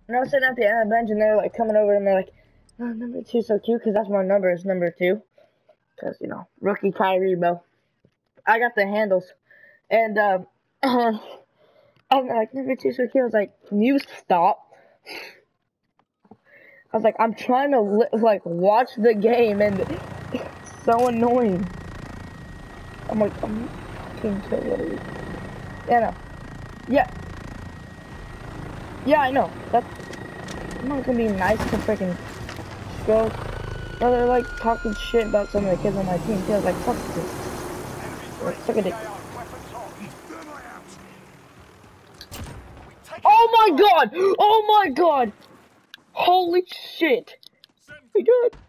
And I was sitting at the end of the bench, and they're like coming over, and they're like, "Oh, number two's so cute," because that's my number is number two. Because you know, rookie Kyrie, bro. I got the handles, and I'm like, number two's so cute. I was like, "Can you stop?" I was like, "I'm trying to like watch the game, and it's so annoying." I'm like, I'm fucking kidding. Yeah, no. Yeah. Yeah, I know. That's. I'm not gonna be nice to freaking stroke. Or they're like talking shit about some of the kids on my team. I was like, fuck this. Like, suck a dick. Oh my god! Oh my god! Holy shit! Oh my god!